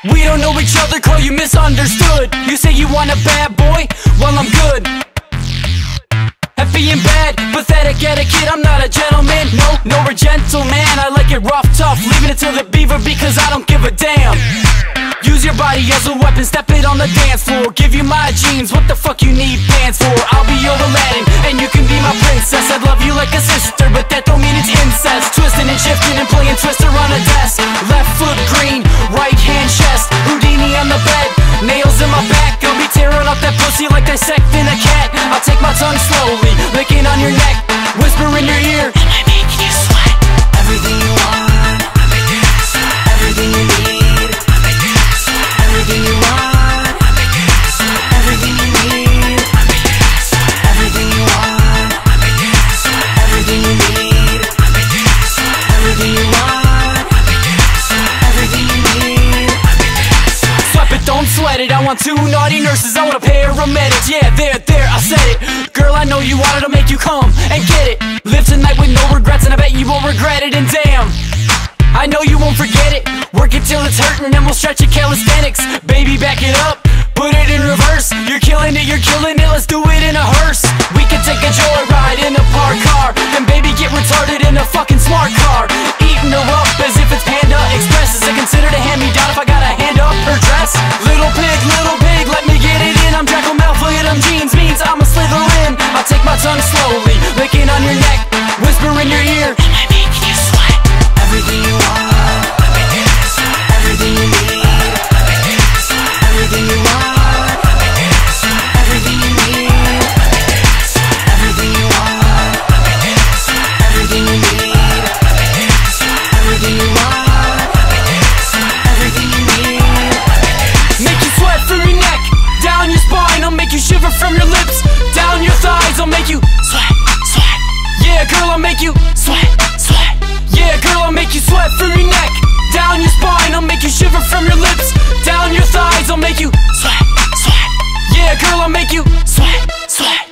We don't know each other, call you misunderstood. You say you want a bad boy, well I'm good at being bad, pathetic etiquette. I'm not a gentleman, no, we're gentleman. I like it rough, tough, leaving it to the beaver because I don't give a damn. Use your body as a weapon, step it on the dance floor. Give you my jeans, what the fuck you need pants for? I'll be your Aladdin, and you can be my princess. I'd love you like a sister, but that don't mean it's incest. Twisting and shifting and playing Twister on a desk. Left foot green, right hand chest. Houdini on the bed, nails in my back. I'll be tearing up that pussy like dissecting a cat. I'll take my tongue slowly, licking on your neck, whisper in your ear, am I making you sweat? Everything you want, I make it sweat. Everything you need, I make it sweat. Everything you want, I make it sweat. Everything you need, I make it sweat. Everything you want, I make it sweat. Everything you need, I make it sweat. Everything you want, I make it sweat. Everything you need, I make it sweat. Sweat it, don't sweat it. I want 2 naughty nurses, I want a paramedic. Yeah, there, I said it. Girl, I know you wanted to make you come and get it. Live tonight with no regrets, and I bet you won't regret it. And damn, I know you won't forget it. Work it till it's hurting, and we'll stretch your calisthenics. Baby, back it up, put it in reverse. You're killing it, let's do it in a hearse. We can take a joyride in a parked car, then baby get retarded in a fucking smart car. Eating her up as if it's Panda Express. Is it considered a hand-me-down if I got a hand up her dress? Little pig, let me get it in. I'm Draco Malfoy and them jeans means I'm a Slytherin. I'll take my tongue slowly, licking on your neck, whisper in your ear, am I making you sweat? Everything you want, I make it sweat. Everything you need, I make it sweat. Everything you want, I make it sweat. Everything you need, I make it sweat. Everything you want, I make it sweat. Everything you need, I make it sweat. Everything you want, I make it sweat. Everything you need, I make it sweat. Make you sweat from your neck, down your spine. I'll make you shiver from your lips, down your thighs. I'll make you sweat, sweat. Yeah, girl, I'll make you sweat, sweat. Yeah, girl, I'll make you sweat from your neck, down your spine. I'll make you shiver from your lips, down your thighs. I'll make you sweat, sweat. Yeah, girl, I'll make you sweat, sweat.